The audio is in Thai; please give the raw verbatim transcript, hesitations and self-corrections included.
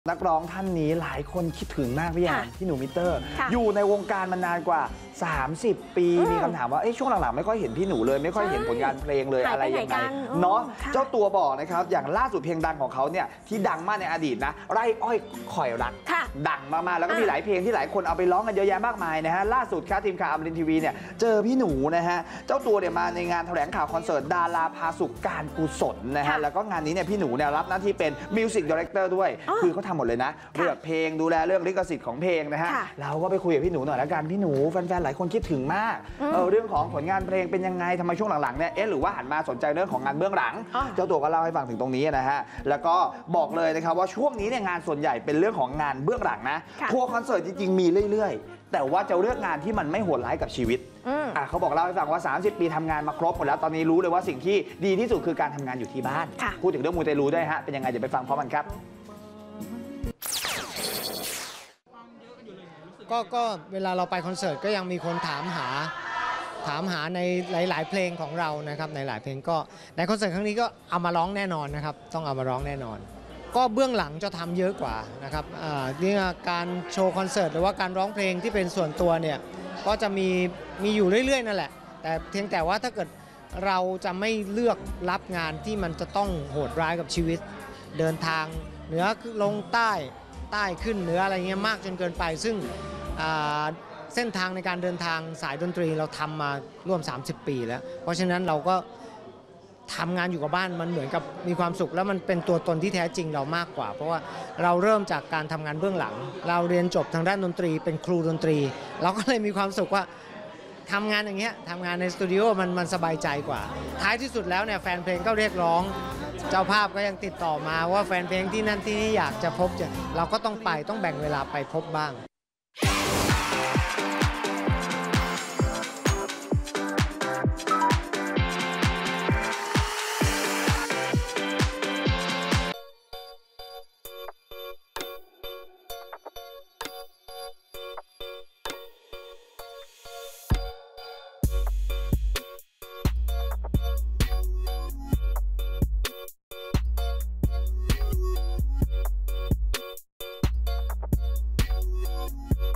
นักร้องท่านนี้หลายคนคิดถึงมากพี่แอนพี่หนูมิเตอร์อยู่ในวงการมานานกว่าสามสิบปีมีคำถามว่าช่วงหลังๆไม่ค่อยเห็นพี่หนูเลยไม่ค่อยเห็นผลงานเพลงเลยอะไรยังไงเนาะเจ้าตัวบอกนะครับอย่างล่าสุดเพลงดังของเขาเนี่ยที่ดังมากในอดีตนะไร่อ้อยข่อยรักดังมากๆแล้วก็มีหลายเพลงที่หลายคนเอาไปร้องกันเยอะแยะมากมายนะฮะล่าสุดครับทีมข่าวอมรินทร์ทีวีเนี่ยเจอพี่หนูนะฮะเจ้าตัวเนี่ยมาในงานแถลงข่าวคอนเสิร์ตดาราพาสุขการกุศลนะฮะแล้วก็งานนี้เนี่ยพี่หนูเนี่ยรับหน้าที่เป็นมิวสิกดีเรคเตอร์ด้วยคือเขาทำหมดเลยนะเลือกเพลงดูแลเรื่องลิขสิทธิ์ของเพลงนะฮะเราก็ไปคุยกับพี่หนูหน่อยละกันพี่หนูแฟนๆหลายคนคิดถึงมากเออเรื่องของผลงานเพลงเป็นยังไงทำไมช่วงหลังๆเนี่ยเอ๊ะหรือว่าหันมาสนใจเรื่องของงานเบื้องหลังเจ้าตัวก็เล่าให้ฟังถึงตรงนี้นะฮะแล้วก็บอกเลยนะครับว่าช่วงนี้เนี่ยงานส่วนใหญ่เป็นเรื่องของงานเบื้องหลังนะทัวร์คอนเสิร์ตจริงๆมีเรื่อยๆแต่ว่าจะเลือกงานที่มันไม่โหดร้ายกับชีวิตอ่ะเขาบอกเล่าให้ฟังว่าสามสิบปีทำงานมาครบหมดแล้วตอนนี้รู้เลยว่าสิ่งที่ดีที่สุดคือการทำงานอยู่ที่บ้านพูดถึงเรื่องมูเตลูด้วยฮะเป็นยังไงเดี๋ยวไปฟังพร้อมกันครับก็ก็เวลาเราไปคอนเสิร์ตก็ยังมีคนถามหาถามหาในหลายๆเพลงของเรานะครับในหลายเพลงก็ในคอนเสิร์ตครั้งนี้ก็เอามาร้องแน่นอนนะครับต้องเอามาร้องแน่นอนก็เบื้องหลังจะทำเยอะกว่านะครับนี่การโชว์คอนเสิร์ตหรือว่าการร้องเพลงที่เป็นส่วนตัวเนี่ยก็จะมีมีอยู่เรื่อยๆนั่นแหละแต่เพียงแต่ว่าถ้าเกิดเราจะไม่เลือกรับงานที่มันจะต้องโหดร้ายกับชีวิตเดินทางเหนือลงใต้ใต้ขึ้นเหนืออะไรเงี้ยมากจนเกินไปซึ่งเส้นทางในการเดินทางสายดนตรีเราทำมาร่วมสามสิบปีแล้วเพราะฉะนั้นเราก็ทำงานอยู่กับบ้านมันเหมือนกับมีความสุขแล้วมันเป็นตัวตนที่แท้จริงเรามากกว่าเพราะว่าเราเริ่มจากการทำงานเบื้องหลังเราเรียนจบทางด้านดนตรีเป็นครูดนตรีเราก็เลยมีความสุขว่าทำงานอย่างเงี้ยทำงานในสตูดิโอมันมันสบายใจกว่าท้ายที่สุดแล้วเนี่ยแฟนเพลงก็เรียกร้องเจ้าภาพก็ยังติดต่อมาว่าแฟนเพลงที่นั่นที่นี่อยากจะพบเราก็ต้องไปต้องแบ่งเวลาไปพบบ้าง